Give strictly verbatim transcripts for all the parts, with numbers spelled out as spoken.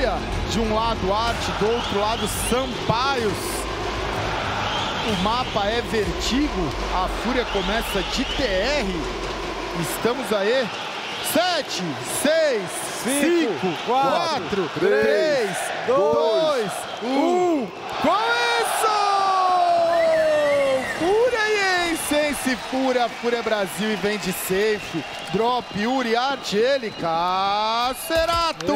Fúria. De um lado, Arte, do outro lado, Sampaios. O mapa é Vertigo. A Fúria começa de T R. Estamos aí. Sete, seis, cinco, quatro, três, dois, um. Começou! Fúria e Ensense, Fúria, Fúria Brasil e vem de safe. Drop, Yuri, Arte, ele, Cacerato.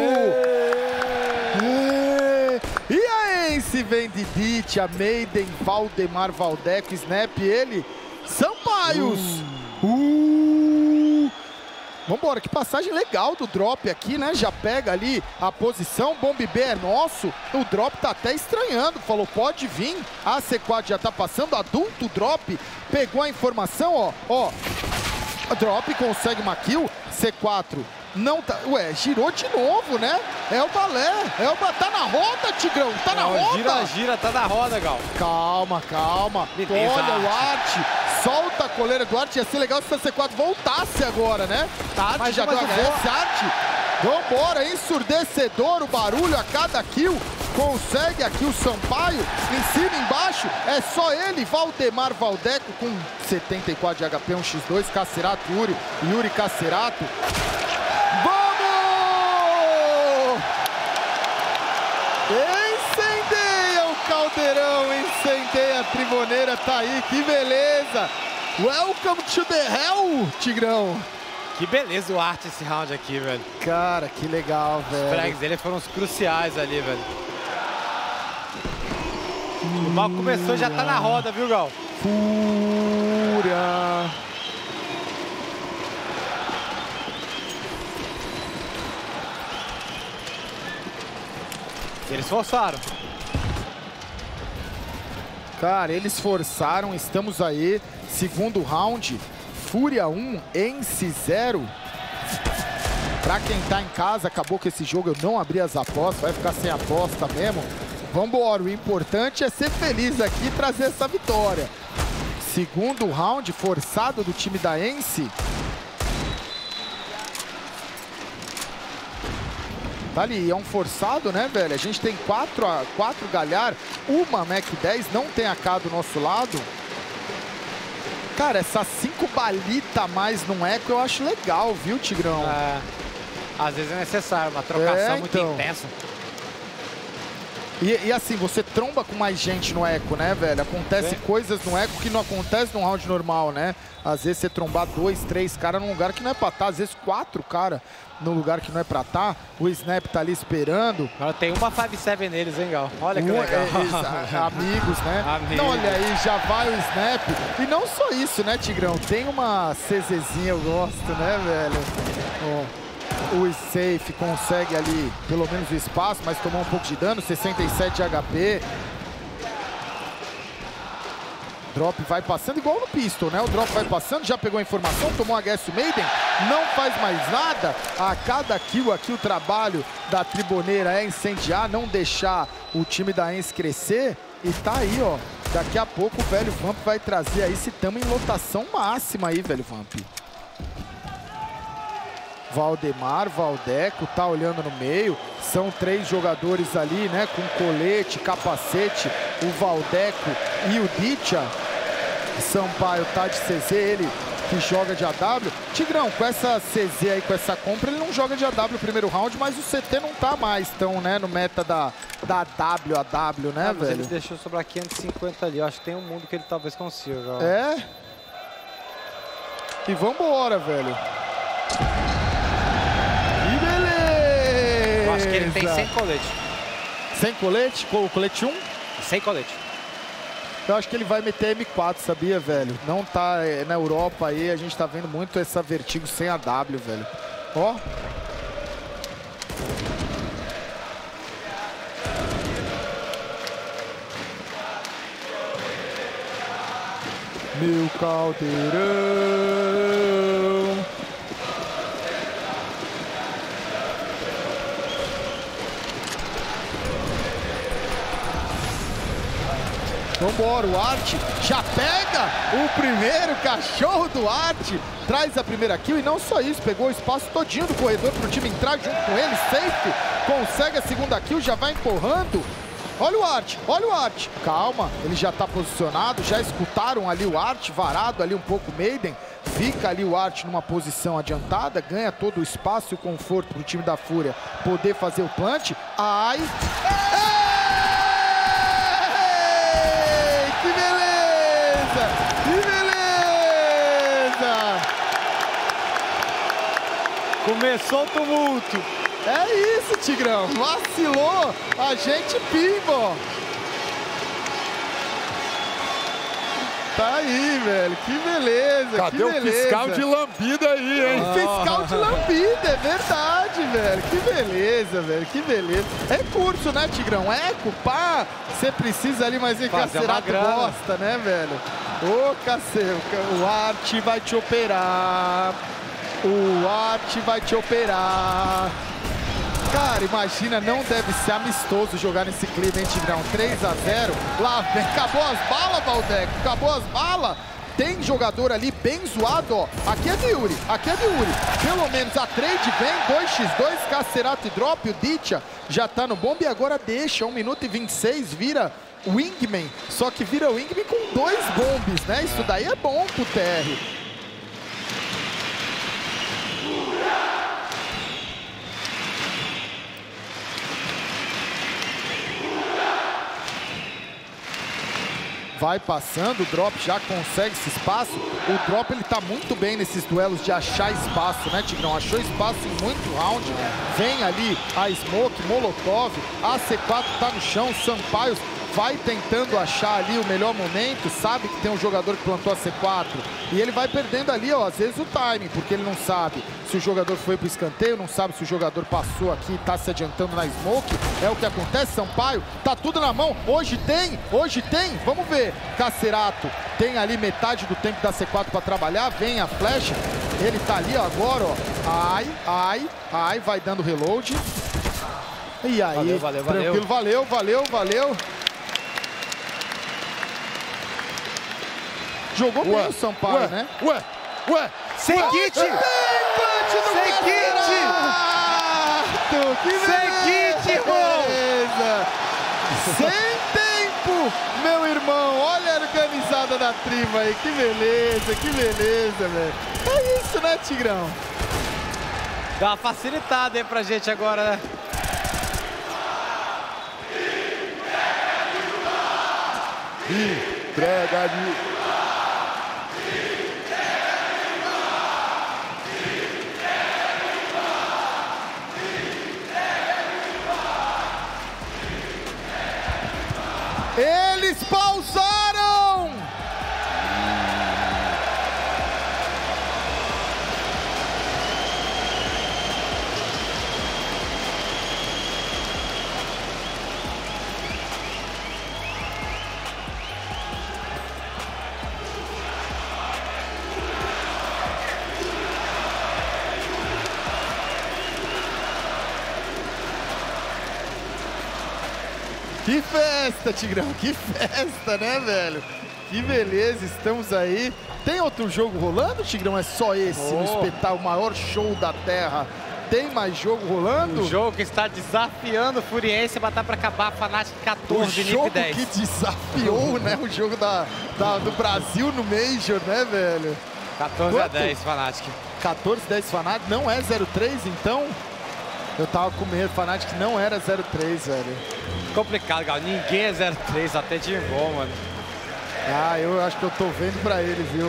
É. E a Ense vem de Ditya, Maiden, Valdemar, Valdeco, Snap, ele, Sampaios. Uh. Uh. Vambora, que passagem legal do drop aqui, né? Já pega ali a posição, Bomb B é nosso. O drop tá até estranhando, falou, pode vir. A C quatro já tá passando, adulto drop. Pegou a informação, ó, ó. Drop consegue uma kill, C quatro não tá... Ué, girou de novo, né? É o balé, é o... Tá na roda, Tigrão, tá na Não, roda. Gira, gira, tá na roda, Gal. Calma, calma. Beleza, olha o Arte, solta a coleira do Arte. Ia ser legal se a C quatro voltasse agora, né? Arte mas, já mas deu H S, Arte. Vambora, ensurdecedor o barulho a cada kill. Consegue aqui o Sampaio, em cima, embaixo, é só ele, Valdemar Valdeco com setenta e quatro de H P, um x dois, Cacerato, Yuri, Yuri Cacerato. Vamos! Incendeia o caldeirão, incendeia a triboneira, tá aí, que beleza! Welcome to the hell, Tigrão! Que beleza o Arte esse round aqui, velho. Cara, que legal, velho. Os frags dele foram os cruciais ali, velho. O mal começou e já tá na roda, viu, Gal? Fúria. Eles forçaram. Cara, eles forçaram, estamos aí. Segundo round, Fúria um, Ense zero. Pra quem tá em casa, acabou que esse jogo eu não abri as apostas, vai ficar sem aposta mesmo. Vambora, o importante é ser feliz aqui e trazer essa vitória. Segundo round forçado do time da Ense. Tá ali, é um forçado, né, velho? A gente tem quatro, quatro Galhar, uma Mac dez, não tem A K do nosso lado. Cara, essas cinco balitas a mais no eco eu acho legal, viu, Tigrão? É, às vezes é necessário, uma trocação é, muito então. intensa. E, e assim, você tromba com mais gente no eco, né, velho? Acontece Sim. coisas no eco que não acontece num round normal, né? Às vezes você trombar dois, três caras num lugar que não é pra estar, às vezes quatro caras no lugar que não é pra estar. O Snap tá ali esperando. Agora tem uma cinco sete neles, hein, Gal? Olha que Um, legal. é, exa- amigos, né? Amigos. Então, olha aí, já vai o Snap. E não só isso, né, Tigrão? Tem uma CZzinha, eu gosto, né, velho? Ó. O Safe consegue ali pelo menos o espaço, mas tomou um pouco de dano, sessenta e sete de H P. Drop vai passando igual no Pistol, né? O Drop vai passando, já pegou a informação, tomou H S Maiden, não faz mais nada. A cada kill aqui o trabalho da triboneira é incendiar, não deixar o time da Ense crescer. E tá aí, ó. Daqui a pouco o velho Vamp vai trazer aí, se tamo em lotação máxima aí, velho Vamp. Valdemar, Valdeco, tá olhando no meio. São três jogadores ali, né? Com colete, capacete. O Valdeco e o Ditya. Sampaio tá de C Z, ele que joga de A W. Tigrão, com essa C Z aí, com essa compra, ele não joga de A W no primeiro round, mas o C T não tá mais tão, né? No meta da, da W a W, né, Ah, mas velho? ele deixou sobrar quinhentos e cinquenta ali. Eu acho que tem um mundo que ele talvez consiga, Gal. É? E vambora, velho. Eu acho que ele tem sem colete. Sem colete? Com o colete um? Sem colete. Eu acho que ele vai meter M quatro, sabia, velho? Não tá é, na Europa aí, a gente tá vendo muito essa Vertigo sem A W, velho. Ó. Meu caldeirão. Vambora, o Arte já pega o primeiro cachorro do Arte. Traz a primeira kill e não só isso, pegou o espaço todinho do corredor pro time entrar junto com ele. Safe consegue a segunda kill, já vai empurrando. Olha o Art, olha o Art. Calma, ele já tá posicionado, já escutaram ali o Art, varado ali um pouco o Maiden. Fica ali o Art numa posição adiantada, ganha todo o espaço e o conforto pro time da Fúria poder fazer o plant. Ai! Ei! Que beleza! Que beleza! Começou o tumulto. É isso, Tigrão. Vacilou, a gente pimba. Tá aí, velho. Que beleza, Cadê que o beleza. fiscal de lambida aí, hein? O fiscal de lambida, é verdade, velho. Que beleza, velho. Que beleza. É curso, né, Tigrão? Eco, pá. Você precisa ali, mas Cacerato gosta, né, velho? Ô, cacete, o Art vai te operar. O Art vai te operar. Cara, imagina, não deve ser amistoso jogar nesse clima, hein, Tigrão? três a zero. Lá vem, acabou as balas, Valdeco. Acabou as balas. Tem jogador ali bem zoado, ó. Aqui é de Yuri, aqui é de Yuri. Pelo menos a trade vem, dois contra dois, Cacerato e drop. O Ditya já tá no bomb e agora deixa. um minuto e vinte e seis, vira Wingman. Só que vira Wingman com dois bombes, né? Isso daí é bom pro T R. Vai passando, o Drop já consegue esse espaço. O Drop, ele tá muito bem nesses duelos de achar espaço, né, Tigrão? Achou espaço em muito round. Vem ali a Smoke, Molotov, a C quatro tá no chão, Sampaio vai tentando achar ali o melhor momento, sabe que tem um jogador que plantou a C quatro. E ele vai perdendo ali, ó, às vezes o timing, porque ele não sabe se o jogador foi pro escanteio, não sabe se o jogador passou aqui e tá se adiantando na Smoke. É o que acontece, Sampaio, tá tudo na mão. Hoje tem, hoje tem, vamos ver. Cacerato tem ali metade do tempo da C quatro pra trabalhar, vem a flecha. Ele tá ali ó, agora, ó. Ai, ai, ai, vai dando reload. E aí, valeu, valeu, tranquilo, valeu, valeu, valeu. Jogou Ué, bem o Sampaio, ué, né? Ué, ué, sem kit! Tem punch do Sem kit! Cacerato! Que Sem kit, irmão! beleza! Sem tempo, meu irmão! Olha a organizada da tribo aí, que beleza, que beleza, velho! É isso, né, Tigrão? Dá uma facilitada aí pra gente agora, né? entrega de... Eles pausaram! Que festa, Tigrão, que festa, né, velho? Que beleza, estamos aí. Tem outro jogo rolando, Tigrão? É só esse oh. no espetáculo, o maior show da Terra. Tem mais jogo rolando? O jogo que está desafiando o Furiense a batalha para acabar a Fnatic quatorze, o jogo dez. que desafiou, né, o jogo da, da, do Brasil no Major, né, velho? quatorze a dez, Fnatic. quatorze a dez Fnatic, não é zero três, então? Eu tava com medo, Fnatic não era zero três, velho. Complicado, Gal. Ninguém é zero três, até de bom, mano. Ah, eu acho que eu tô vendo pra ele, viu?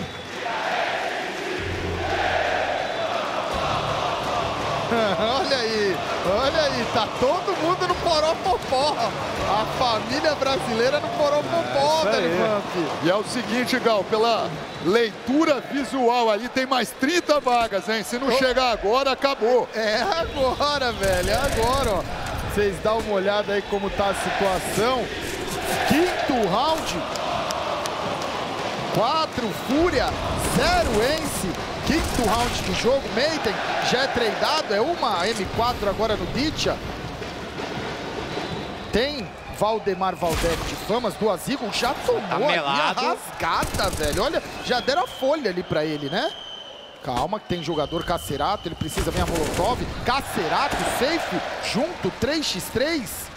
Olha aí, olha aí, tá todo mundo no Poropopó. A família brasileira no Poropopó, É, velho, Vamp. E é o seguinte, Gal, pela leitura visual ali, tem mais trinta vagas, hein? Se não oh. chegar agora, acabou. É agora, velho, é agora, ó. Vocês dão uma olhada aí como tá a situação. Quinto round. Quatro Fúria, zero Ence. Quinto round de jogo. Maiden já é tradeado. É uma M quatro agora no Ditya. Tem Valdemar Valdec de Famas. Duas Eagles já tomou tá ali a melado. rasgada, velho. Olha, já deram a folha ali pra ele, né? Calma, que tem jogador Cacerato, ele precisa ver a Molotov. Cacerato, safe, junto, três contra três.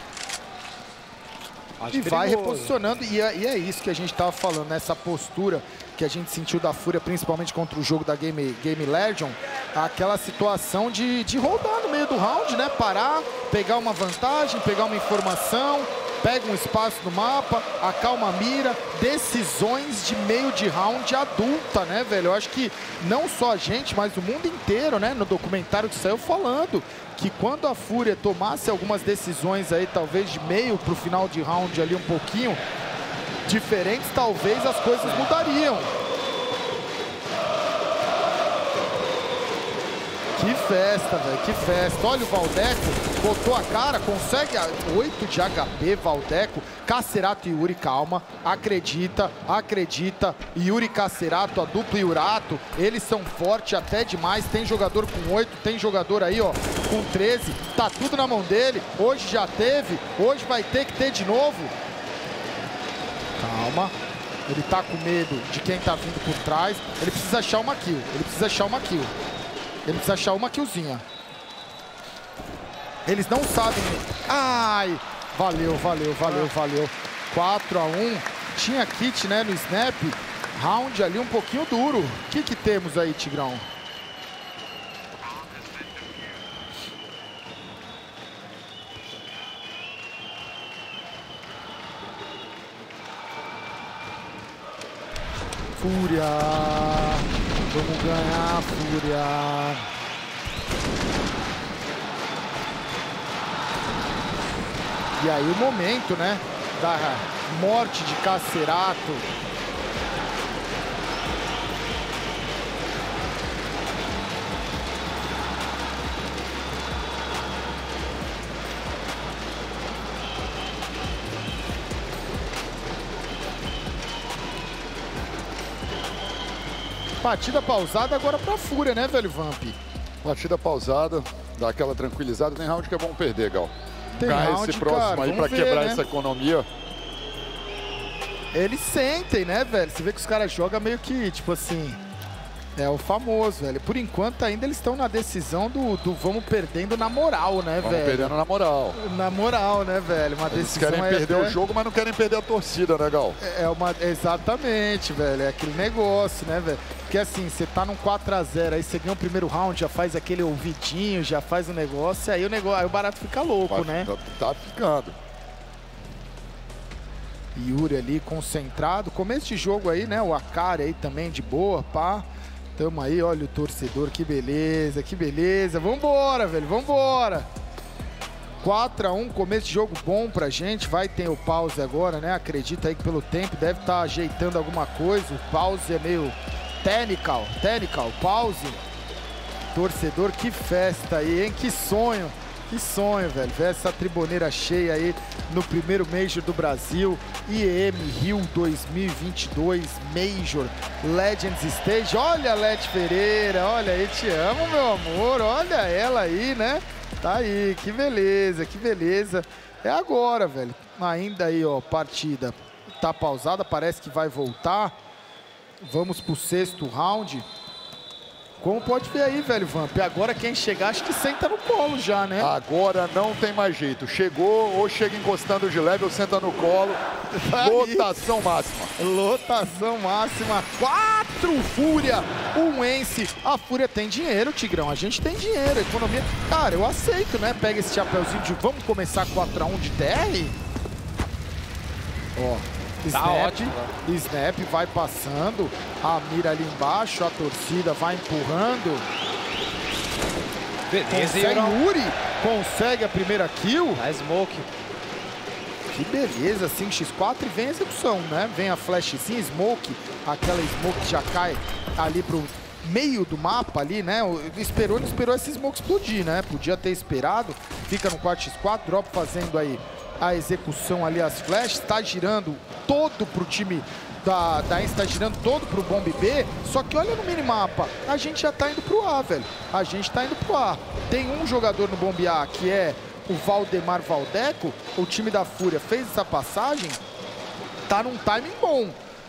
Acho E vai perigoso. reposicionando, e é, e é isso que a gente estava falando, nessa postura que a gente sentiu da Fúria, principalmente contra o jogo da Game, Game Legion, aquela situação de, de rodar no meio do round, né? Parar, pegar uma vantagem, pegar uma informação, pega um espaço no mapa, acalma a mira, decisões de meio de round adulta, né, velho? Eu acho que não só a gente, mas o mundo inteiro, né, no documentário que saiu falando que quando a Fúria tomasse algumas decisões aí, talvez de meio pro final de round ali um pouquinho diferentes, talvez as coisas mudariam. Que festa, velho, que festa. Olha o Valdeco, botou a cara, consegue oito de H P, Valdeco. Cacerato e Yuri, calma, acredita, acredita. Yuri e Cacerato, a dupla Yurato, eles são fortes até demais. Tem jogador com oito, tem jogador aí, ó, com treze. Tá tudo na mão dele. Hoje já teve, hoje vai ter que ter de novo. Calma. Ele tá com medo de quem tá vindo por trás. Ele precisa achar uma kill, ele precisa achar uma kill. Ele precisa achar uma killzinha. Eles não sabem. Ai! Valeu, valeu, valeu, valeu. quatro a um. Tinha kit, né, no snap. Round ali um pouquinho duro. O que que temos aí, Tigrão? Fúria. Vamos ganhar, Fúria. E aí o momento, né, da morte de Cacerato. Partida pausada agora pra Fúria, né, velho Vamp? Partida pausada, dá aquela tranquilizada. Tem round que é bom perder, Gal. Tem Ganhar round, esse próximo cara, aí pra ver, quebrar né? essa economia. Eles sentem, né, velho? Você vê que os caras jogam meio que, tipo assim... É o famoso, velho. Por enquanto ainda eles estão na decisão do, do vamos perdendo na moral, né, Vamos velho? perdendo na moral. Na moral, né, velho? Uma Eles decisão querem é perder até... o jogo, mas não querem perder a torcida, né, Gal? É uma... Exatamente, velho. É aquele negócio, né, velho? Porque assim, você tá num quatro a zero, aí você ganha o primeiro round, já faz aquele ouvidinho, já faz o negócio, aí o negócio, aí o barato fica louco, Vai, né? Tá, tá ficando. Yuri ali concentrado. Começo de jogo aí, né? O Akari aí também de boa, pá. Tamo aí, olha o torcedor, que beleza, que beleza. Vambora, velho, vambora. quatro a um, começo de jogo bom pra gente. Vai ter o pause agora, né? Acredita aí que pelo tempo deve estar ajeitando alguma coisa. O pause é meio technical, technical, pause. Torcedor, que festa aí, hein? Que sonho. Que sonho, velho. Ver essa triboneira cheia aí no primeiro Major do Brasil. I E M Rio dois mil e vinte e dois Major Legends Stage. Olha a Leti Pereira, olha aí, te amo, meu amor. Olha ela aí, né? Tá aí, que beleza, que beleza. É agora, velho. Ainda aí, ó, partida tá pausada, parece que vai voltar. Vamos pro sexto round. Como pode ver aí, velho, Vamp? Agora quem chegar, acho que senta no colo já, né? Agora não tem mais jeito. Chegou ou chega encostando de leve ou senta no colo. Lotação máxima. Lotação máxima. Quatro Fúria, um Ence. A Fúria tem dinheiro, Tigrão. A gente tem dinheiro. A economia... Cara, eu aceito, né? Pega esse chapéuzinho de vamos começar quatro a um de T R. Ó. Tá Snap, ótimo. Snap vai passando, a mira ali embaixo, a torcida vai empurrando. Beleza, Consegue Yuri. Yuri, consegue a primeira kill. A Smoke. Que beleza, cinco por quatro e vem a execução, né? Vem a flashzinha, Smoke, aquela Smoke que já cai ali pro meio do mapa ali, né? Esperou, não esperou esse Smoke explodir, né? Podia ter esperado, fica no quatro por quatro, Drop fazendo aí a execução ali, as flashes, tá girando todo pro time da, da Ence, tá girando todo pro Bomb B, só que olha no minimapa, a gente já tá indo pro A, velho, a gente tá indo pro A. Tem um jogador no Bomb A, que é o Valdemar Valdeco, o time da Fúria fez essa passagem, tá num timing bom.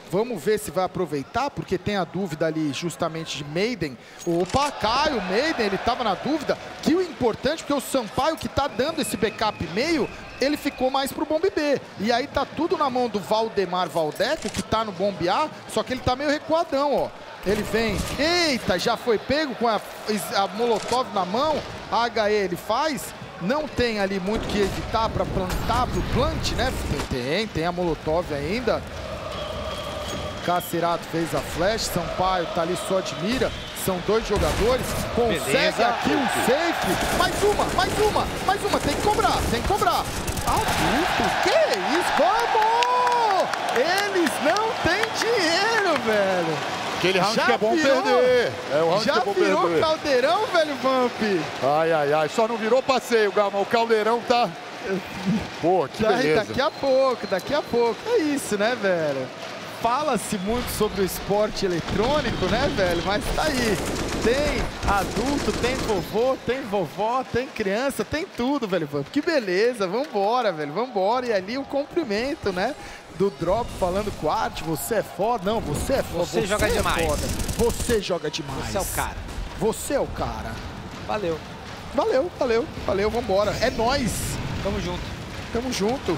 Vamos ver se vai aproveitar, porque tem a dúvida ali justamente de Maiden. Opa, cai o Maiden, ele estava na dúvida. Que o importante, porque o Sampaio que tá dando esse backup meio, ele ficou mais pro bombe B. E aí tá tudo na mão do Valdemar Valdeco, que tá no bombe A, só que ele tá meio recuadão, ó. Ele vem, eita, já foi pego com a, a Molotov na mão, a H E ele faz, não tem ali muito que evitar para plantar, pro plant, né? Tem, tem a Molotov ainda. Cacerato fez a flash, Sampaio tá ali só de mira, são dois jogadores, consegue Beleza. aqui um safe, mais uma, mais uma, mais uma, tem que cobrar, tem que cobrar. Adulto, que isso, vamos! Eles não têm dinheiro, velho. Aquele round Já que é bom virou. perder. É o round Já que é bom virou perder. caldeirão, velho, Vamp? Ai, ai, ai. Só não virou passeio, Gama. O caldeirão tá... Pô, que Daí, beleza. daqui a pouco, daqui a pouco. É isso, né, velho? Fala-se muito sobre o esporte eletrônico, né, velho? Mas tá aí. Tem adulto, tem vovô, tem vovó, tem criança, tem tudo, velho. Vamp. Que beleza, vambora, velho, vambora. E ali o cumprimento, né? Do Drop falando com o Art, você é foda. Não, você é foda. Você joga é demais. Foda. Você joga demais. Você é o cara. Você é o cara. Valeu. Valeu, valeu, valeu, vambora. É nóis. Tamo junto. Tamo junto.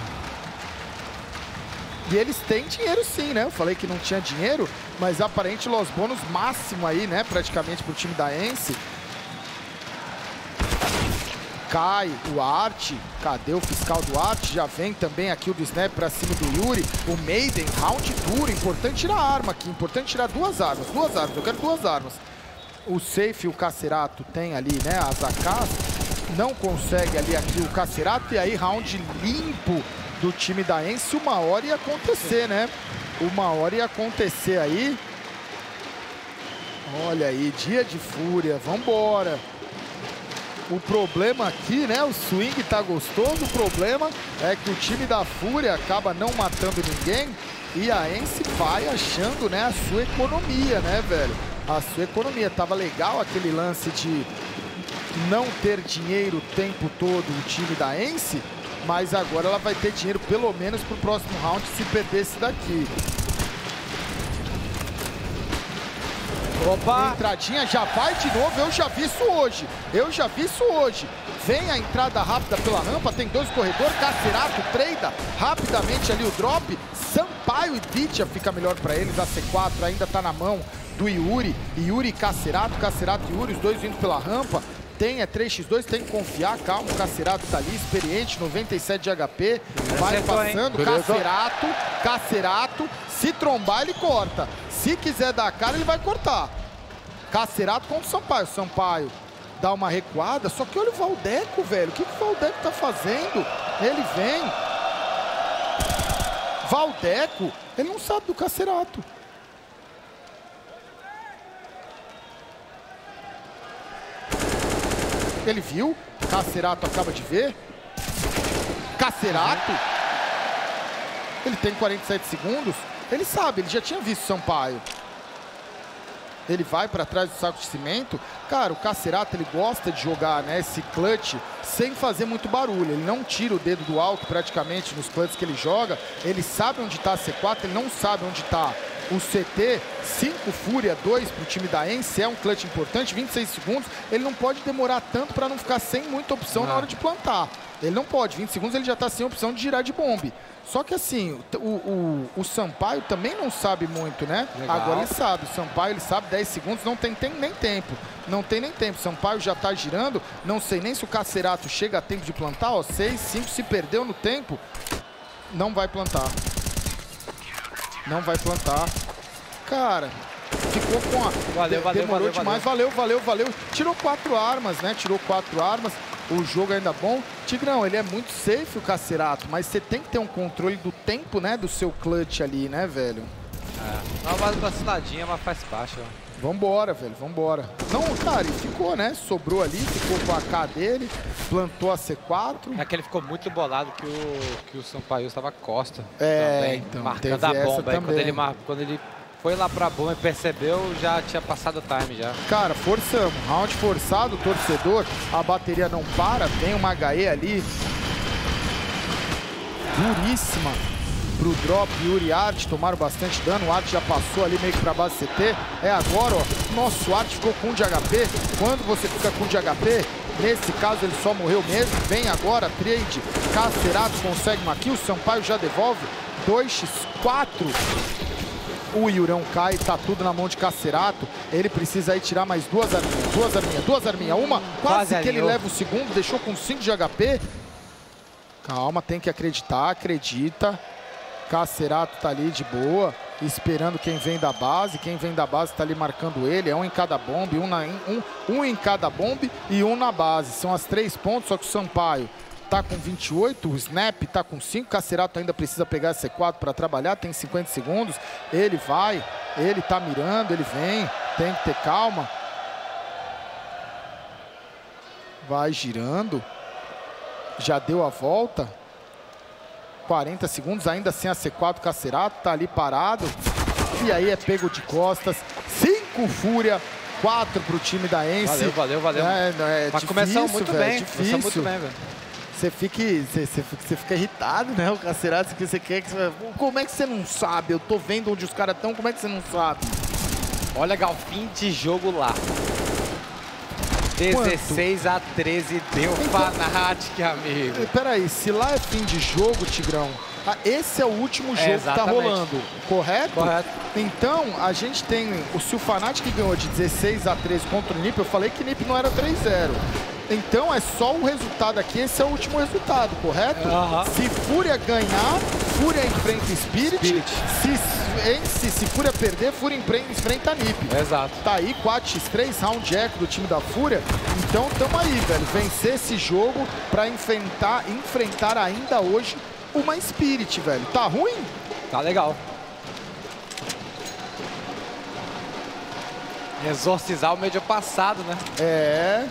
E eles têm dinheiro sim, né? Eu falei que não tinha dinheiro, mas aparente Los Bônus máximo aí, né? Praticamente pro time da Ence. Cai o Art, cadê o fiscal do Art? Já vem também aqui o do Snap pra cima do Yuri. O Maiden, round duro, importante tirar a arma aqui, importante tirar duas armas, duas armas, eu quero duas armas. O Safe e o Cacerato tem ali, né, as A Ks, não consegue ali aqui o Cacerato, e aí round limpo do time da Ence, uma hora ia acontecer, né? Uma hora ia acontecer aí. Olha aí, dia de fúria, vambora. O problema aqui, né, o swing tá gostoso, o problema é que o time da Fúria acaba não matando ninguém e a Ence vai achando, né, a sua economia, né, velho? A sua economia. Tava legal aquele lance de não ter dinheiro o tempo todo o time da Ence, mas agora ela vai ter dinheiro pelo menos pro próximo round se perder esse daqui. Opa! Entradinha, já vai de novo, eu já vi isso hoje, eu já vi isso hoje. Vem a entrada rápida pela rampa, tem dois corredores, Cacerato, treida rapidamente ali o drop, Sampaio e Ditya fica melhor pra eles, a C quatro ainda tá na mão do Yuri, Yuri e Cacerato, Cacerato e Yuri, os dois vindo pela rampa. Tem, é três contra dois, tem que confiar, calma, o Cacerato tá ali, experiente, noventa e sete de H P, vai Acertou, passando, Cacerato, Cacerato, se trombar ele corta, se quiser dar a cara ele vai cortar. Cacerato contra o Sampaio, Sampaio dá uma recuada, só que olha o Valdeco, velho, o que, que o Valdeco tá fazendo? Ele vem, Valdeco, ele não sabe do Cacerato. Ele viu, Cacerato acaba de ver, Cacerato, ele tem quarenta e sete segundos, ele sabe, ele já tinha visto Sampaio. Ele vai para trás do saco de cimento. Cara, o Cacerato, ele gosta de jogar, né, esse clutch sem fazer muito barulho. Ele não tira o dedo do alto praticamente nos clutches que ele joga. Ele sabe onde está a C quatro, ele não sabe onde está o C T. cinco Fúria, dois para o time da Ence. É um clutch importante, vinte e seis segundos. Ele não pode demorar tanto para não ficar sem muita opção não. na hora de plantar. Ele não pode, vinte segundos ele já está sem opção de girar de bombe. Só que assim, o, o, o Sampaio também não sabe muito, né? Legal. Agora ele sabe, o Sampaio ele sabe, dez segundos, não tem, tem nem tempo. Não tem nem tempo, o Sampaio já tá girando, não sei nem se o Cacerato chega a tempo de plantar, ó, seis, cinco, se perdeu no tempo, não vai plantar. Não vai plantar. Cara, ficou com a... Valeu, valeu, demorou valeu, demais, valeu, valeu, valeu. Tirou quatro armas, né? Tirou quatro armas. O jogo ainda bom. Tigrão, ele é muito safe o Cacerato, mas você tem que ter um controle do tempo, né? Do seu clutch ali, né, velho? É, dá uma vaciladinha, mas faz parte, ó. Vambora, velho, vambora. Não, cara, ele ficou, né? Sobrou ali, ficou com a A K dele, plantou a C quatro. É que ele ficou muito bolado que o, que o Sampaio estava costa. É, também, então, marcando teve a essa bomba. Aí, também. quando ele, mar... quando ele foi lá pra bomba e percebeu, já tinha passado o time já. Cara, forçamos. Round forçado, torcedor. A bateria não para. Tem uma H E ali. Duríssima. pro drop. Yuri e Art tomaram bastante dano. O Art já passou ali meio que pra base C T. É agora, ó. Nossa, o Art ficou com um de H P. Quando você fica com um de H P, nesse caso ele só morreu mesmo. Vem agora, trade. Cacerato consegue uma kill. Sampaio já devolve. dois por quatro. O Yurão cai, tá tudo na mão de Cacerato. Ele precisa aí tirar mais duas arminhas. Duas arminhas, duas arminhas. Uma, quase, quase que ele leva o segundo. Deixou com cinco de H P. Calma, tem que acreditar, acredita. Cacerato tá ali de boa, esperando quem vem da base. Quem vem da base tá ali marcando ele. É um em cada bombe, um, na, um, um em cada bombe e um na base. São as três pontos, só que o Sampaio tá com vinte e oito, o Snap tá com cinco, Cacerato ainda precisa pegar C quatro para trabalhar, tem cinquenta segundos. Ele vai, ele tá mirando, ele vem, tem que ter calma. Vai girando. Já deu a volta. quarenta segundos, ainda sem a C quatro, Cacerato tá ali parado. E aí é pego de costas. cinco Fúria, quatro pro time da Ence. Valeu, valeu, valeu. É, é Mas difícil, começamos muito véio, bem, difícil. começamos muito bem, velho. Você fica, você, você, você fica irritado, né? O Cacerato, que você quer que você... Como é que você não sabe? Eu tô vendo onde os caras estão, como é que você não sabe? Olha, Gal, fim de jogo lá. dezesseis a treze, deu então, Fnatic, amigo. Peraí, se lá é fim de jogo, Tigrão, esse é o último jogo é, que tá rolando, correto? Correto. Então, a gente tem... Se o Fnatic ganhou de dezesseis a treze contra o N I P, eu falei que o N I P não era três a zero. Então é só o resultado aqui, esse é o último resultado, correto? Uh-huh. Se Fúria ganhar, Fúria enfrenta Spirit. Spirit. Se, se, se Fúria perder, Fúria enfrenta a N I P. Exato. Tá aí, quatro a três, round eco do time da Fúria. Então tamo aí, velho. Vencer esse jogo pra enfrentar, enfrentar ainda hoje uma Spirit, velho. Tá ruim? Tá legal. Exorcizar o meio passado, né? É...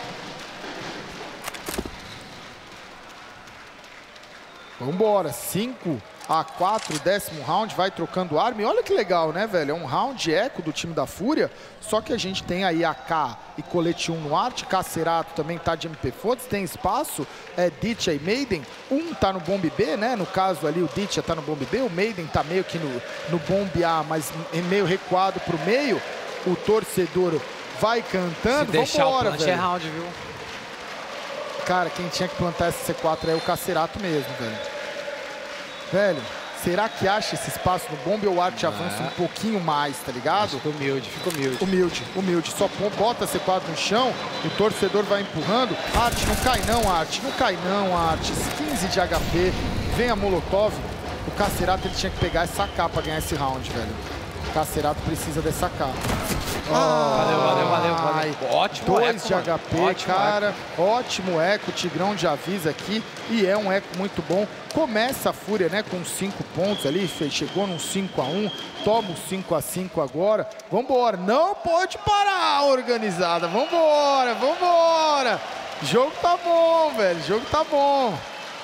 Vambora, cinco a quatro, décimo round, vai trocando arma. E olha que legal, né, velho? É um round eco do time da Fúria, só que a gente tem aí A K e Colete um no Art, Cacerato também tá de M P Foda-se, tem espaço, é Ditya e Maiden, um tá no bombe B, né? No caso ali o Ditya tá no bombe B, o Maiden tá meio que no, no bombe A, mas meio recuado pro meio. O torcedor vai cantando, se deixar vambora, o velho. É round, viu? Cara, quem tinha que plantar esse C quatro é o Cacerato mesmo, velho. Velho, será que acha esse espaço no bombe ou o Art avança um pouquinho mais, tá ligado? Fica humilde, fica humilde. Humilde, humilde. Só bota C quatro no chão, o torcedor vai empurrando. Art, não cai não, Art. Não cai não, Art. quinze de H P, vem a Molotov. O Cacerato, ele tinha que pegar essa K pra ganhar esse round, velho. O Cacerato precisa dessa K. Oh, valeu, valeu, valeu, valeu. Ótimo dois eco, de H P, ótimo cara. Eco. Ótimo eco, o Tigrão já avisa aqui. E é um eco muito bom. Começa a Fúria, né, com cinco pontos ali. Chegou num cinco a um. Toma o cinco a cinco agora. Vambora. Não pode parar, organizada. Vambora, vambora. O jogo tá bom, velho. O jogo tá bom.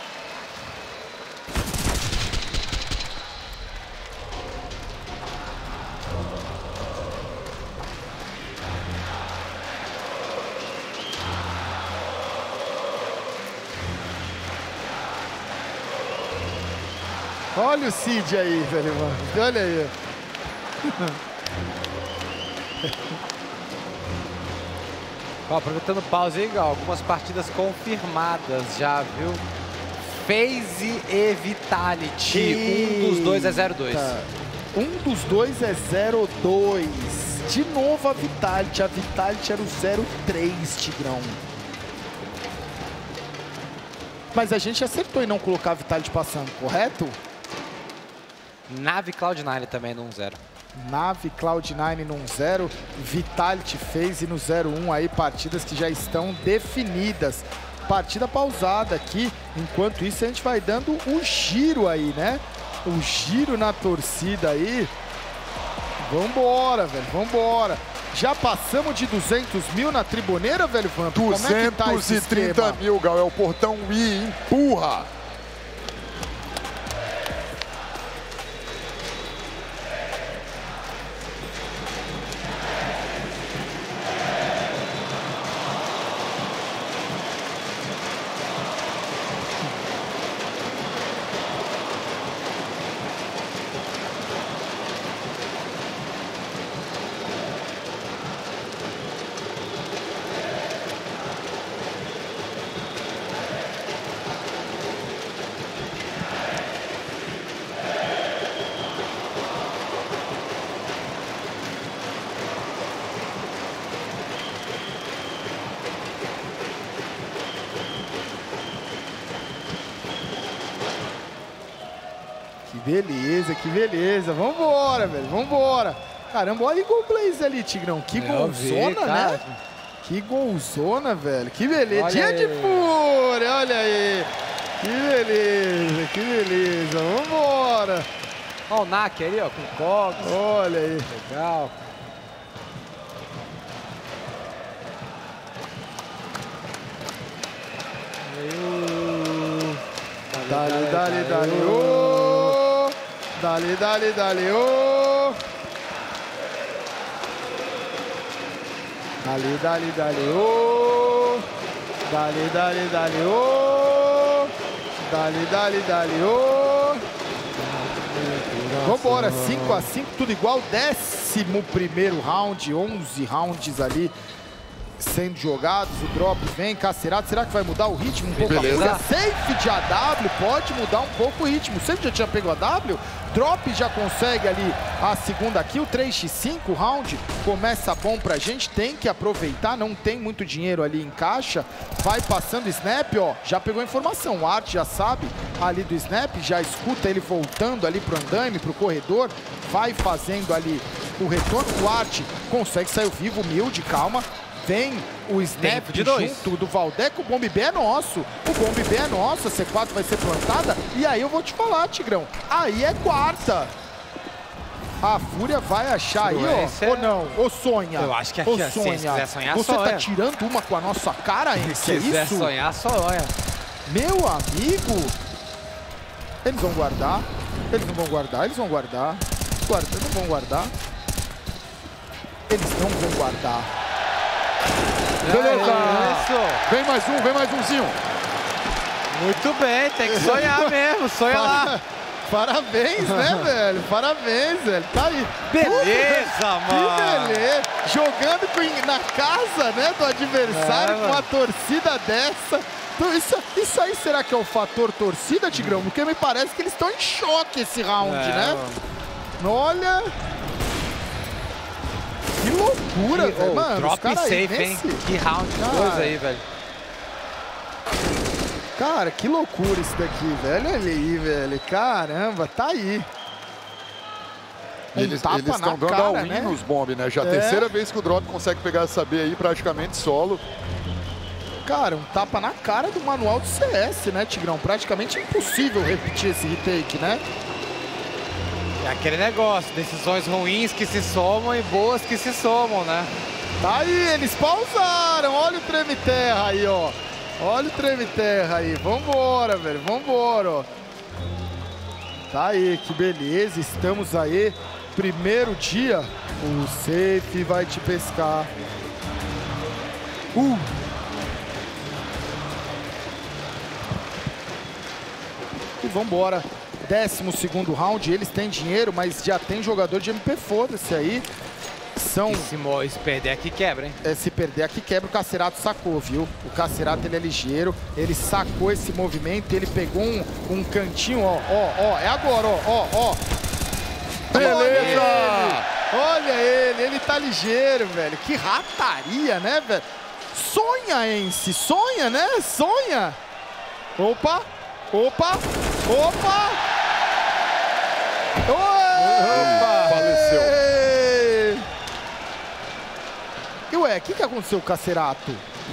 Olha o Cid aí, velho, mano. Olha aí. Ó, aproveitando pause aí, Gal, algumas partidas confirmadas já, viu? FaZe e Vitality. Eita. Um dos dois é zero dois. Um dos dois é zero dois. De novo a Vitality. A Vitality era o zero três, Tigrão. Mas a gente acertou em não colocar a Vitality passando, correto? Nave Cloud nine também no um zero. Nave Cloud nine no um zero, Vitality FaZe no zero um aí, partidas que já estão definidas. Partida pausada aqui, enquanto isso a gente vai dando o giro aí, né? O giro na torcida aí. Vambora, velho, vambora. Já passamos de duzentos mil na tribuneira, velho, Vamp? duzentos e trinta mil, Gal, é o portão I, empurra. beleza, que beleza. Vambora, velho, vambora. Caramba, olha o Gol Blaze ali, Tigrão. Que Eu golzona, vi, né? Que golzona, velho. Que beleza. Olha Dia aí. de fúria, olha aí. Que beleza, que beleza. Vambora. Olha o Nak ali, ó, com Cogs. Olha aí. Legal. Dale, dale, dale, ô. Dale, dale, dale, ô. Dale, dale, dale, ô. Dale, dale, dale, ô. Dale, dale, dale, ô. Vambora, cinco a cinco, tudo igual. Décimo primeiro round, onze rounds ali sendo jogados. O drop vem, Cacerato. Será que vai mudar o ritmo um pouco? Beleza. A safe de A W pode mudar um pouco o ritmo. O safe já tinha pego a W, drop já consegue ali a segunda kill. Três a cinco round, começa bom pra gente, tem que aproveitar, não tem muito dinheiro ali em caixa. Vai passando o Snap, ó, já pegou a informação, o Art já sabe ali do Snap, já escuta ele voltando ali pro andaime, pro corredor, vai fazendo ali o retorno. O Art consegue sair vivo, humilde, calma. Vem o Snap de dois. junto do Valdeco, o Bomb B é nosso. O Bomb B é nosso, a C quatro vai ser plantada. E aí eu vou te falar, Tigrão, aí é quarta. A Fúria vai achar aí, ó, é... ou não, ou sonha. Eu acho que aqui, ou assim, se quiser sonhar, Você sonha. tá tirando uma com a nossa cara, hein? Se quiser isso? sonhar, sonha. Meu amigo, eles vão guardar, eles não vão guardar, eles vão guardar. Guarda, eles não vão guardar. Eles não vão guardar. Beleza. Isso. Vem mais um, vem mais umzinho. Muito bem, tem que sonhar mesmo, sonha lá. Parabéns, né, velho? Parabéns, velho. Tá aí. Beleza, mano. Que beleza. Jogando com, na casa, né, do adversário, É, com uma torcida dessa. Então, isso, isso aí será que é o fator torcida, Tigrão? Porque me parece que eles estão em choque esse round, É, né? mano. Olha... Que loucura, Que, velho. oh, Mano, drop os caras aí, safe, hein? nesse... Que round Cara. dois aí, velho. Cara, que loucura isso daqui, velho. Olha aí, velho. Caramba, tá aí. Um Eles tapa estão na dando cara, all-in né? nos bomb, né? Já a É. terceira vez que o Drop consegue pegar essa B aí, praticamente solo. Cara, um tapa na cara do manual do C S, né, Tigrão? Praticamente impossível repetir esse retake, né? É aquele negócio, decisões ruins que se somam e boas que se somam, né? Tá aí, eles pausaram. Olha o treme-terra aí, ó. Olha o treme-terra aí. Vambora, velho. Vambora, ó. Tá aí, que beleza. Estamos aí. Primeiro dia. O safe vai te pescar. Uh! E vambora. Décimo segundo round. Eles têm dinheiro, mas já tem jogador de M P. Foda-se aí. São... E se, mo- se perder aqui, quebra, hein? É, se perder aqui, quebra. O Cacerato sacou, viu? O Cacerato, ele é ligeiro. Ele sacou esse movimento. Ele pegou um, um cantinho, ó, ó, ó. É agora, ó, ó, ó. Beleza! Olha ele, ele tá ligeiro, velho. Que rataria, né, velho? Sonha, Ence, sonha, né? Sonha. Opa, opa, opa. Opa! Faleceu. E ué, o que, que aconteceu com o Cacerato?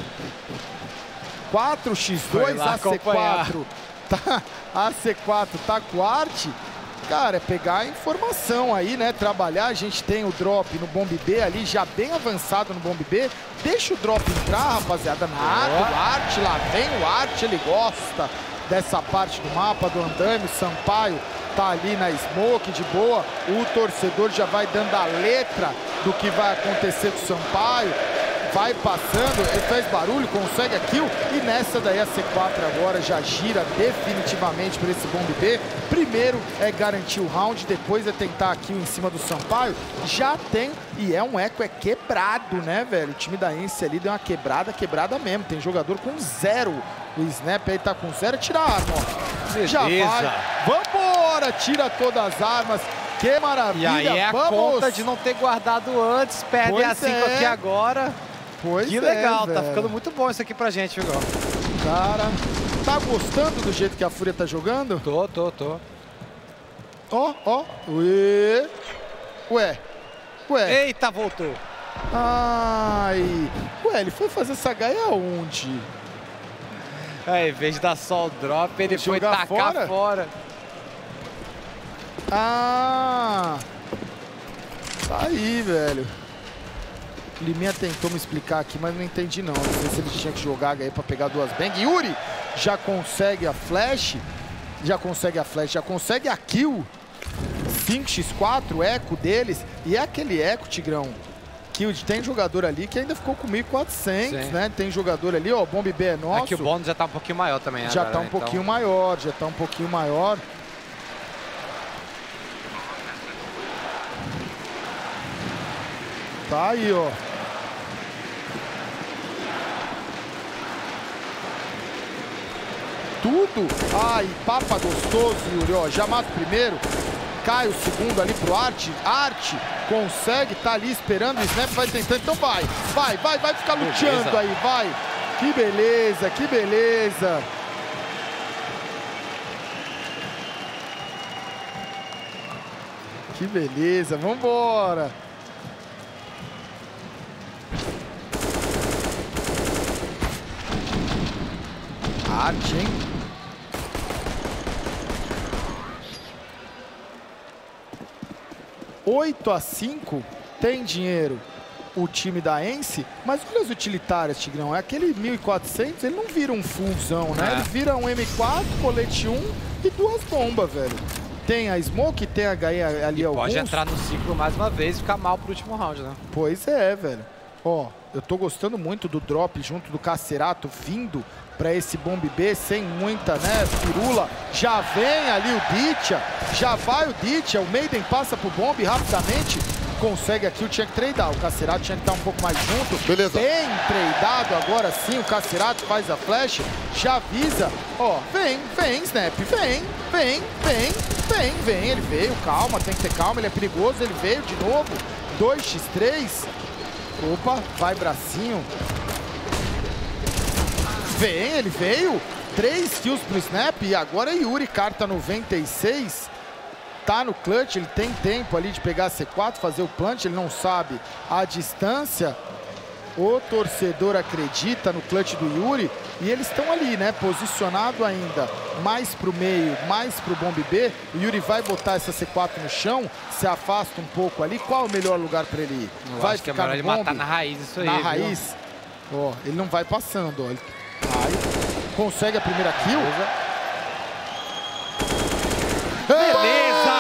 quatro a dois, lá A C quatro. Tá, A C quatro tá com o Art. Cara, é pegar a informação aí, né? Trabalhar. A gente tem o drop no Bomb B ali, já bem avançado no Bomb B. Deixa o drop entrar, rapaziada, na área. O Art, lá vem o Art, ele gosta dessa parte do mapa, do andaime. O Sampaio tá ali na smoke, de boa. O torcedor já vai dando a letra do que vai acontecer com o Sampaio. Vai passando, ele faz barulho, consegue a kill. E nessa daí a C quatro agora já gira definitivamente para esse Bomb B. Primeiro é garantir o round, depois é tentar a kill em cima do Sampaio. Já tem, e é um eco, é quebrado, né, velho? O time da Ence ali deu uma quebrada, quebrada mesmo. Tem jogador com zero. O Snap aí tá com zero, tira a arma, ó. Beleza. Já vai. Vambora, tira todas as armas. Que maravilha. E aí é a Vamos. conta de não ter guardado antes, perde Pois a cinco é. aqui agora. Pois Que é, legal, tá velho. ficando muito bom isso aqui pra gente, Igor. Cara, tá gostando do jeito que a Fúria tá jogando? Tô, tô, tô. Ó, ó. Ué. Ué. Ué. Eita, voltou. Ai. Ué, ele foi fazer essa gaia aonde? É, em vez de dar só o drop, ele foi tacar fora? fora. Ah. Tá aí, velho. Liminha tentou me explicar aqui, mas não entendi não. Não sei se ele tinha que jogar H E pra pegar duas bang. Yuri já consegue a flash. Já consegue a flash, já consegue a kill. cinco por quatro, eco deles. E é aquele eco, Tigrão, que tem jogador ali que ainda ficou com mil e quatrocentos, né? Tem jogador ali, ó, o Bomb B é nosso. Aqui o bônus já tá um pouquinho maior também, né? Já Agora, tá um então... pouquinho maior, já tá um pouquinho maior. Tá aí, ó. Tudo. Ai, papa gostoso, Yuri, ó. Já mata o primeiro. Cai o segundo ali pro Art. Art consegue, tá ali esperando o Snap, vai tentando. Então vai, vai, vai, vai ficar luteando beleza. Aí, vai. Que beleza, que beleza. Que beleza, vambora. Arte, hein? oito a cinco, tem dinheiro o time da Ence, mas olha as utilitárias, Tigrão. É aquele mil e quatrocentos, ele não vira um fullzão, né? É. Ele vira um M quatro, colete um e duas bombas, velho. Tem a Smoke, tem a H E ali alguns. Pode entrar no ciclo mais uma vez e ficar mal pro último round, né? Pois é, velho. Ó, eu tô gostando muito do drop junto do Cacerato vindo para esse Bomb B sem muita, né, firula. Já vem ali o Ditya, já vai o Ditya, o Maiden passa pro Bomb rapidamente, consegue aqui o tinha que tradear. O Cacerato tinha que estar um pouco mais junto. Beleza. Bem tradeado agora sim, o Cacerato faz a flash, já avisa. Ó, vem, vem, Snap, vem, vem, vem, vem, vem. Ele veio, calma, tem que ter calma, ele é perigoso, ele veio de novo. dois por três. Opa, vai bracinho. Vem, ele veio. Três kills pro Snap e agora é Yuri, carta noventa e seis. Tá no clutch, ele tem tempo ali de pegar a C quatro, fazer o plant, ele não sabe a distância. O torcedor acredita no clutch do Yuri e eles estão ali, né, posicionado ainda mais pro meio, mais pro Bomb B. O Yuri vai botar essa C quatro no chão, se afasta um pouco ali. Qual é o melhor lugar para ele ir? Eu vai acho que ficar é melhor no ele bomb? Matar na raiz isso aí, Na viu? raiz. Ó, ele não vai passando, ó. Ele vai, consegue a primeira kill. Beleza!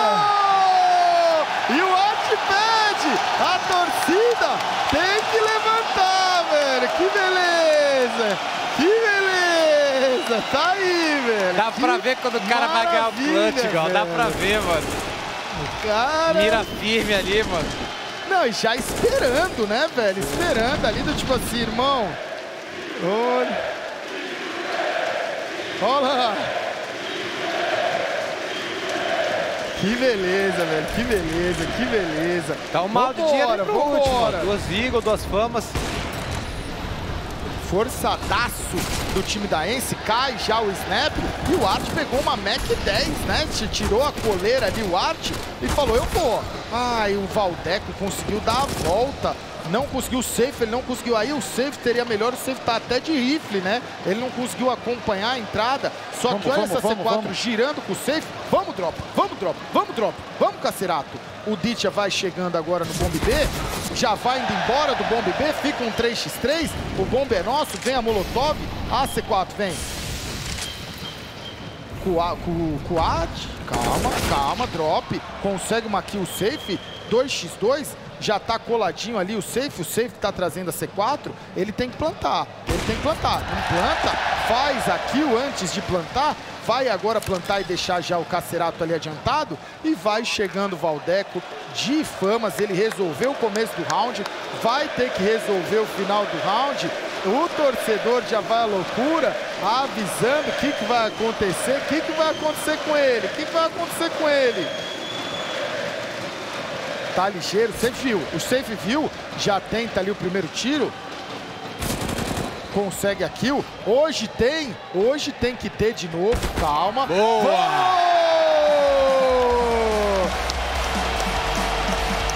Oh! E o Art pede! A torcida tem que levantar, velho! Que beleza! Que beleza! Tá aí, velho! Dá que pra ver quando o cara vai ganhar o clutch, igual. Dá pra ver, mano. Cara... Mira firme ali, mano. Não, e já esperando, né, velho? Esperando ali do tipo assim, irmão. Olha. Olha lá. Que beleza, velho. Que beleza, que beleza. Tá um mal de dinheiro pro último. Vambora. Duas Eagle, duas famas. Forçadaço do time da Ence, cai já o Snap e o Art pegou uma Mac dez, né? Tirou a coleira ali o Art e falou, eu vou. Ai, o Valdeco conseguiu dar a volta, não conseguiu o safe, ele não conseguiu. Aí o safe teria melhor, o safe tá até de rifle, né? Ele não conseguiu acompanhar a entrada, só vamos, que olha vamos, essa vamos, C quatro vamos. girando com o safe. Vamos drop, vamos drop, vamos drop, vamos Cacerato. O Ditya vai chegando agora no Bomb B, já vai indo embora do Bomb B, fica um três por três, o Bomb é nosso, vem a Molotov, a C quatro vem. Quad, calma, calma, drop, consegue uma kill safe, dois por dois, já tá coladinho ali o safe, o safe tá trazendo a C quatro, ele tem que plantar, ele tem que plantar, implanta, faz a kill antes de plantar, vai agora plantar e deixar já o Cacerato ali adiantado e vai chegando o Valdeco de famas, ele resolveu o começo do round, vai ter que resolver o final do round, o torcedor já vai à loucura, avisando o que, que vai acontecer, o que, que vai acontecer com ele, o que, que vai acontecer com ele. Tá ligeiro, safe viu, o safe viu, já tenta ali o primeiro tiro. Consegue a kill. Hoje tem, hoje tem que ter de novo. Calma. Boa!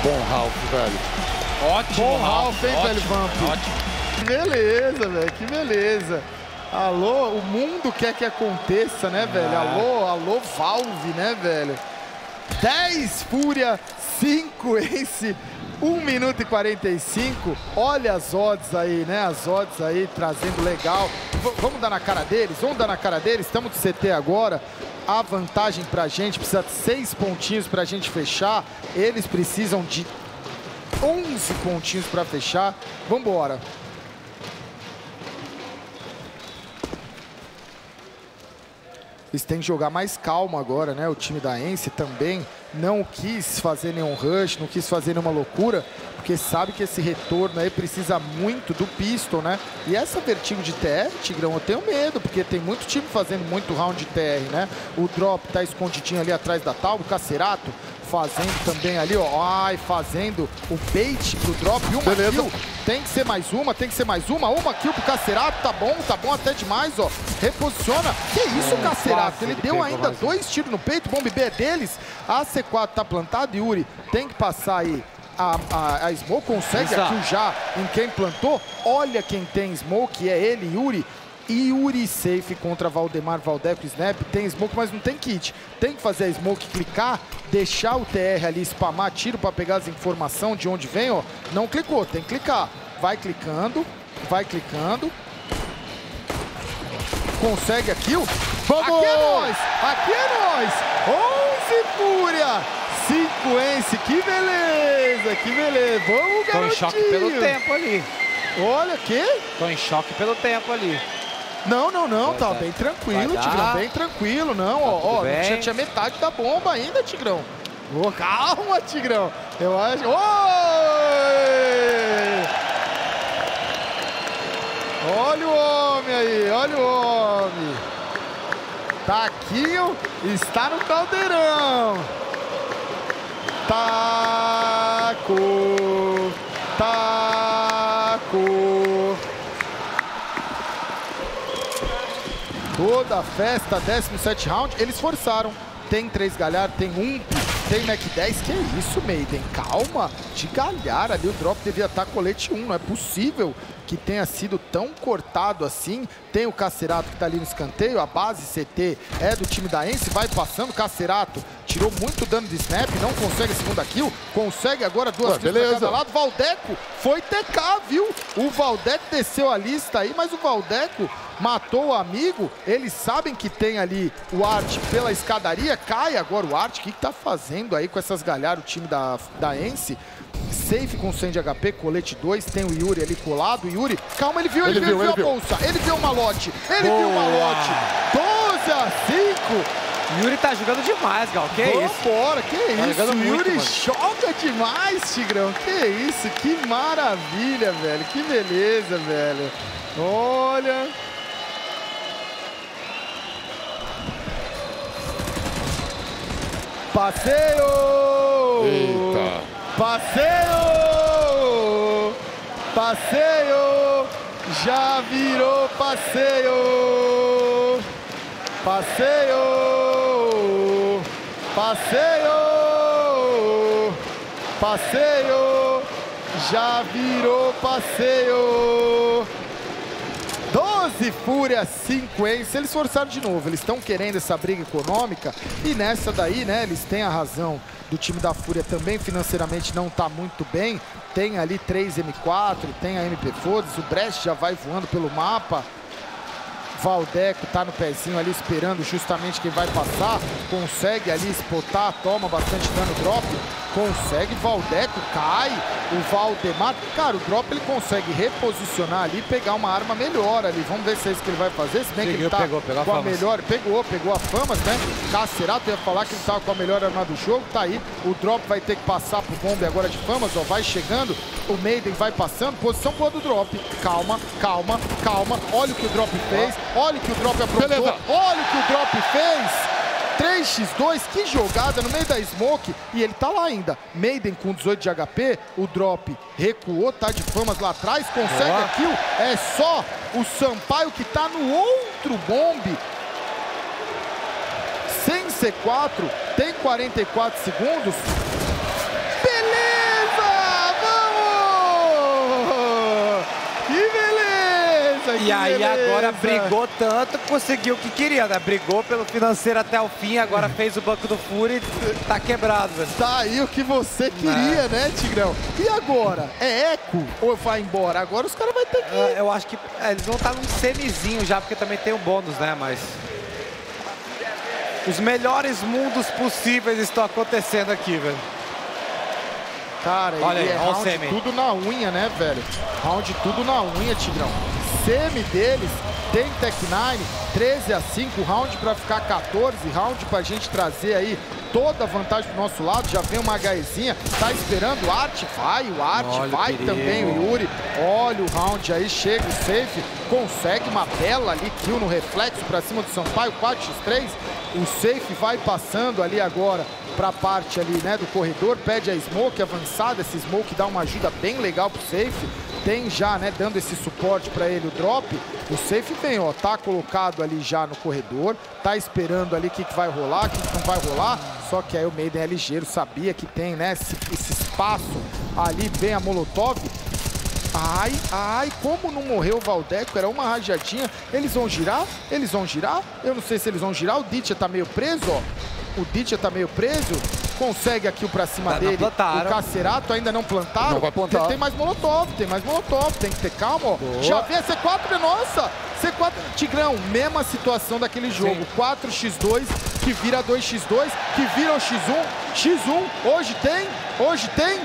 Bom Ralph, velho. Ótimo, Bom Ralph, Ralph, hein, ótimo, velho Vamp? ótimo. Que beleza, velho, que beleza. Alô, o mundo quer que aconteça, né, velho? Ah. Alô, alô, Valve, né, velho? dez Fúria, cinco Ace, um minuto e quarenta e cinco. Olha as odds aí, né? As odds aí trazendo legal. V vamos dar na cara deles? Vamos dar na cara deles? Estamos de C T agora. A vantagem pra gente, precisa de seis pontinhos pra gente fechar. Eles precisam de onze pontinhos pra fechar. Vambora. Eles têm que jogar mais calmo agora, né? O time da Ence também não quis fazer nenhum rush, não quis fazer nenhuma loucura, porque sabe que esse retorno aí precisa muito do pistol, né? E essa vertigo de T R, Tigrão, eu tenho medo, porque tem muito time fazendo muito round de T R, né? O Drop tá escondidinho ali atrás da tal, o Cacerato fazendo também ali, ó, ai, fazendo o bait pro Drop, uma Beleza. kill, tem que ser mais uma, tem que ser mais uma, uma kill pro Cacerato, tá bom, tá bom até demais, ó, reposiciona, que isso, É, Cacerato, quase ele ele deu pegou ainda mais um. dois tiros no peito, bomb B é deles, a C quatro tá plantado, Yuri tem que passar aí a, a, a Smoke, consegue Exato. a kill já em quem plantou, olha quem tem Smoke, é ele, Yuri, e Yuri safe contra Valdemar, Valdeco, Snap, tem Smoke, mas não tem kit. Tem que fazer a Smoke clicar, deixar o T R ali spamar tiro para pegar as informações de onde vem, ó. Não clicou, tem que clicar. Vai clicando, vai clicando. Consegue a kill. Vamos! Aqui é nós, aqui é nós. onze Fúria, cinco Ace, que beleza, que beleza. Vamos, Tô garotinho. em choque pelo tempo ali. Olha, que... Tô em choque pelo tempo ali. Não, não, não, Vai tá dar. bem tranquilo, Vai Tigrão, dar. bem tranquilo, não, Tá ó, tudo ó, não bem. tinha, tinha metade da bomba ainda, Tigrão. Ô, calma, Tigrão, eu acho... Oi! Olha o homem aí, olha o homem. Taquinho está no caldeirão. Taco, taco. Toda a festa, décimo sétimo round, eles forçaram. Tem três galhar, tem um, tem Mac dez. Que isso, Maiden? Calma, de galhar ali. O drop devia estar colete um. Não é possível que tenha sido tão cortado assim. Tem o Cacerato que tá ali no escanteio. A base C T é do time da Ence. Vai passando. Cacerato tirou muito dano de snap. Não consegue a segunda kill. Consegue agora duas Ué, kills pra beleza. cada lado. Valdeco foi T K, viu? O Valdeco desceu a lista aí, mas o Valdeco matou o amigo. Eles sabem que tem ali o Art pela escadaria. Cai agora o Art. O que, que tá fazendo aí com essas galharas o time da, da Ence? Safe com cem de H P, colete dois. Tem o Yuri ali colado. O Yuri, calma, ele viu, ele, Ele viu, viu, ele ele viu a viu. bolsa. Ele viu o malote. Ele viu o Boa. malote. doze a cinco. Yuri tá jogando demais, Gal. Que isso? Vambora, que isso, jogando muito, Yuri mano. joga demais, Tigrão, que isso, que maravilha, velho, que beleza, velho, olha. Passeio! Eita. Passeio! Passeio! Já virou passeio! Passeio! Passeio! Passeio! Já virou passeio! doze Fúria, cinco Ace. Eles forçaram de novo, eles estão querendo essa briga econômica e nessa daí, né, eles têm a razão do time da Fúria também financeiramente não tá muito bem. Tem ali três M quatro, tem a M P Foda-se, o Brecht já vai voando pelo mapa. Valdeco tá no pezinho ali esperando justamente quem vai passar. Consegue ali spotar, toma bastante dano drop. Consegue, Valdeco cai. O Valdemar, cara, o drop ele consegue reposicionar ali e pegar uma arma melhor ali. Vamos ver se é isso que ele vai fazer. Se bem que ele Seguiu, tá pegou, pegou a com a Famas. melhor. Pegou, pegou a Famas, né? Cacerato ia falar que ele tava com a melhor arma do jogo. Tá aí. O drop vai ter que passar pro bombe agora de Famas, ó. Vai chegando. O Maiden vai passando. Posição boa do drop. Calma, calma, calma. Olha o que o drop fez. Olha o que o drop aprontou. Beleza. Olha o que o drop fez. três por dois, que jogada no meio da smoke. E ele tá lá ainda. Maiden com dezoito de H P. O drop recuou, tá de Famas lá atrás. Consegue Boa. a kill. É só o Sampaio que tá no outro bombe. Sem C quatro. Tem quarenta e quatro segundos. Beleza! E aí beleza. agora brigou tanto, conseguiu o que queria, né? Brigou pelo financeiro até o fim, agora fez o banco do Fury e tá quebrado, velho. Tá aí o que você queria, é. né, Tigrão? E agora? É eco ou vai embora? Agora os caras vão ter que ir. Eu acho que é, eles vão estar num semizinho já, porque também tem o bônus, né? Mas os melhores mundos possíveis estão acontecendo aqui, velho. Cara, olha ele aí, é olha o round semi. tudo na unha, né, velho? Round tudo na unha, Tigrão. Semi deles tem Tech nine, treze a cinco, round pra ficar quatorze, round pra gente trazer aí toda a vantagem pro nosso lado. Já vem uma HEzinha, tá esperando o Art, vai, o Art, olha vai o também o Yuri. Olha o round aí, chega o safe, consegue uma bela ali, kill no reflexo pra cima do Sampaio, quatro por três. O safe vai passando ali agora pra parte ali, né, do corredor, pede a smoke avançada, esse smoke dá uma ajuda bem legal pro safe. Tem já, né, dando esse suporte para ele o drop. O safe vem, ó, tá colocado ali já no corredor, tá esperando ali o que, que vai rolar, o que, que não vai rolar. Só que aí o Maiden é ligeiro, sabia que tem, né, esse, esse espaço ali, vem a Molotov. Ai, ai, como não morreu o Valdeco, era uma rajadinha. Eles vão girar? Eles vão girar? Eu não sei se eles vão girar, o Ditya tá meio preso, ó. O Ditya tá meio preso. Consegue aqui o pra cima tá, dele. O Cacerato ainda não plantaram. Não vai plantar. Tem, tem mais Molotov, tem mais Molotov. Tem que ter calma, ó. Boa. Já vem a C quatro, nossa! C quatro, Tigrão, mesma situação daquele jogo. Sim. quatro por dois, que vira dois por dois, que vira o X um. X um, hoje tem, hoje tem.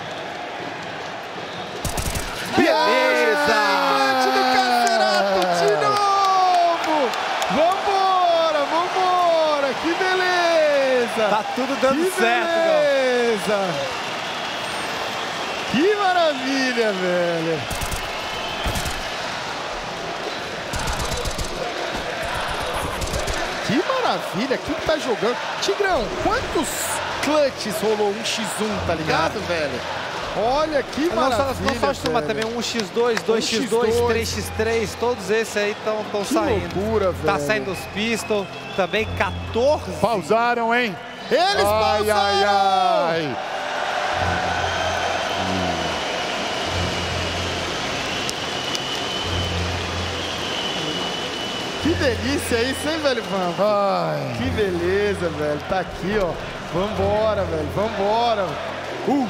Beleza! do Cacerato de novo! Vambora, vambora! Que beleza! Tá tudo dando que certo, beleza! Que maravilha, velho! Que maravilha! Quem tá jogando? Tigrão, quantos clutches rolou um por um, tá ligado, velho? Olha que Não maravilha, só, não só costuma velho. também um por dois, dois por dois, três por três, todos esses aí estão saindo. Loucura, velho. Tá saindo os pistol, também quatorze. Pausaram, hein? Eles ai, pausaram! ai, ai. Que delícia isso, hein, velho? Vamos. Ai. Que beleza, velho. Tá aqui, ó. Vambora, velho. Vambora. Uh!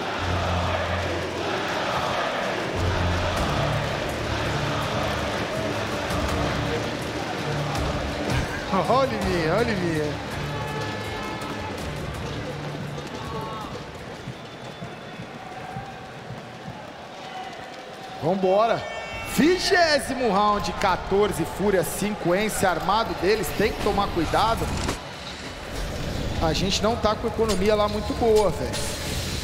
Olha em mim, olha em mim. Vambora. Vigésimo round, quatorze, Fúria cinco, Ence armado deles, tem que tomar cuidado. A gente não tá com economia lá muito boa, velho.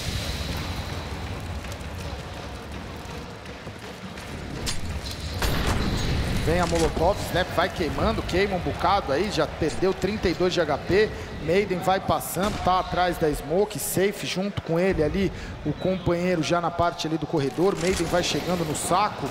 Vem a Molotov, Snap vai queimando, queima um bocado aí, já perdeu trinta e dois de H P. Maiden vai passando, tá atrás da Smoke, safe junto com ele ali, o companheiro já na parte ali do corredor. Maiden vai chegando no saco.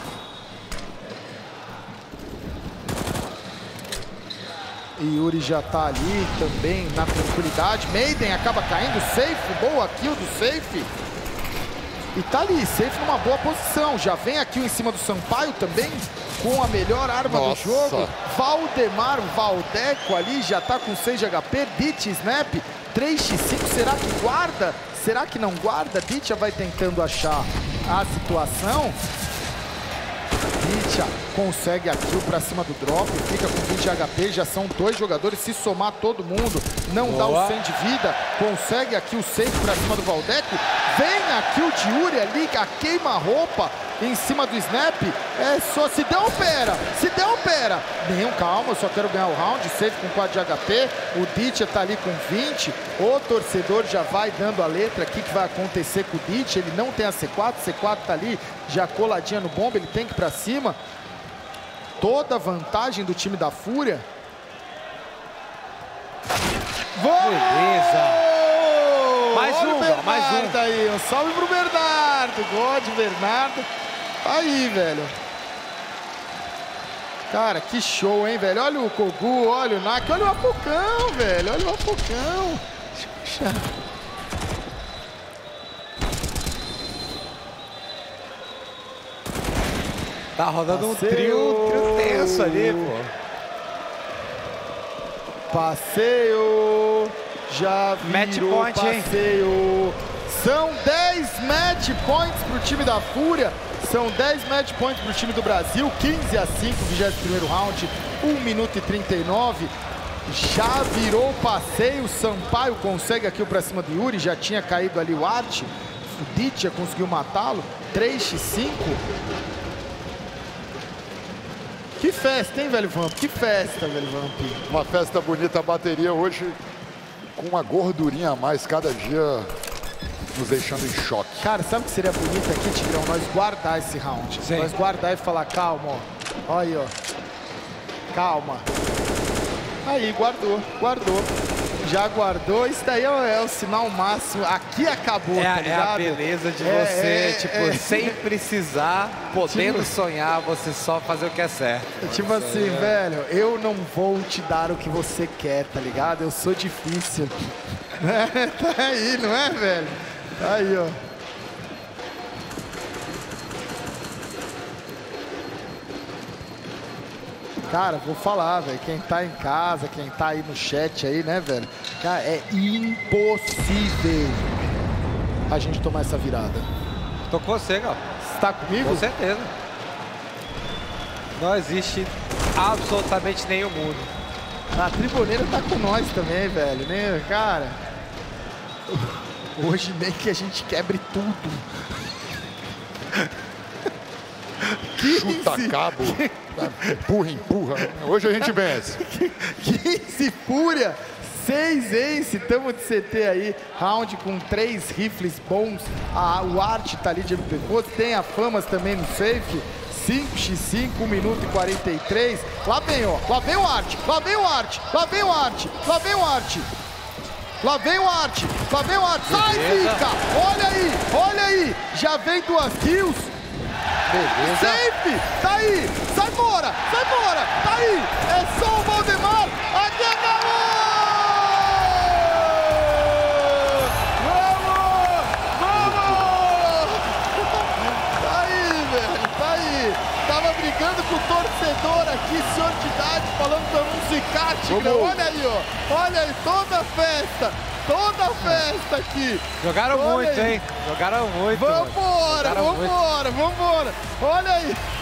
E Yuri já tá ali também na tranquilidade. Maiden acaba caindo, safe, boa kill do safe. E tá ali, safe numa boa posição. Já vem aqui em cima do Sampaio também, com a melhor arma Nossa. do jogo. Valdemar Valdeco ali, já tá com seis de H P. Ditya Snap, três por cinco, será que guarda? Será que não guarda? Ditya vai tentando achar a situação. Ditya consegue a kill pra cima do drop, fica com vinte de H P, já são dois jogadores, se somar todo mundo, não Boa. dá o cem de vida, consegue aqui o safe pra cima do Valdeco, vem a kill de Yuri ali, a queima-roupa em cima do Snap, é só, se der, opera, se der, opera. Nenhum, calma, eu só quero ganhar o round, safe com quatro de H P, o Ditya tá ali com vinte, o torcedor já vai dando a letra aqui que vai acontecer com o Ditya, ele não tem a C quatro, C quatro tá ali já coladinha no bomba, ele tem que ir pra cima. Toda a vantagem do time da Fúria. Beleza. Mais Olha um, o mais um. Bernardo aí, um salve pro Bernardo. God Bernardo. Aí, velho. Cara, que show, hein, velho. Olha o Kogu, olha o Nak, olha o Apocão, velho. Olha o Apocão. Puxa. Tá rodando Passeio. um trio, trio tenso ali, pô. Passeio. Já Match virou point, hein? passeio. São dez match points pro time da Fúria. São dez match points pro time do Brasil. quinze a cinco, vigésimo primeiro round. um minuto e trinta e nove. Já virou passeio. Sampaio consegue aqui o pra cima do Yuri. Já tinha caído ali o Art. O Ditya conseguiu matá-lo. três a cinco. Que festa, hein, velho Vamp? Que festa, velho Vamp. Uma festa bonita. A bateria hoje com uma gordurinha a mais cada dia, nos deixando em choque. Cara, sabe o que seria bonito aqui, Tigrão? Nós guardar esse round. Sim. Nós guardar e falar, calma, ó. Olha aí, ó. Calma. Aí, guardou, guardou. Já guardou. Isso daí é o, é o sinal máximo. Aqui acabou, É, tá a- é ligado? a beleza de É, você, é, tipo, é. sem precisar, podendo Tipo- sonhar, você só fazer o que é certo. Tipo assim, velho, eu não vou te dar o que você quer, tá ligado? Eu sou difícil. Tá aí, não é, velho? Tá aí, ó. Cara, vou falar, velho. Quem tá em casa, quem tá aí no chat aí, né, velho? Cara, é impossível a gente tomar essa virada. Tô com você, Gal. Você tá comigo? Com certeza. Não existe absolutamente nenhum mundo. A Triboneira tá com nós também, velho. Nem, cara, hoje nem que a gente quebre tudo. Chuta cabo, empurra, empurra. Hoje a gente vence. quinze Fúria, seis Ace, tamo de C T aí, round com três rifles bons, a, o Art tá ali de M P quatro, tem a Famas também no safe, cinco a cinco, um minuto e quarenta e três, lá vem, ó, lá vem o Art, lá vem o Art, lá vem o Art, lá vem o Art. Lá vem o Art, lá vem o Art, sai, Beleza. Fica, olha aí, olha aí, já vem duas kills. Beleza. Safe! Tá aí! Sai fora! Sai fora! Tá aí! É só o Valdemar! Aqui acabou! Vamos! Vamos! Tá aí, velho! Tá aí! Tava brigando com o torcedor aqui, senhor de idade, falando pra não ficar, Tigrão. Vamos. Olha aí, ó! Olha aí, toda a festa! Toda a festa aqui! Jogaram Olha muito, aí. hein? Jogaram muito. mano. Vambora, Jogaram muito. vambora, vambora! Olha aí!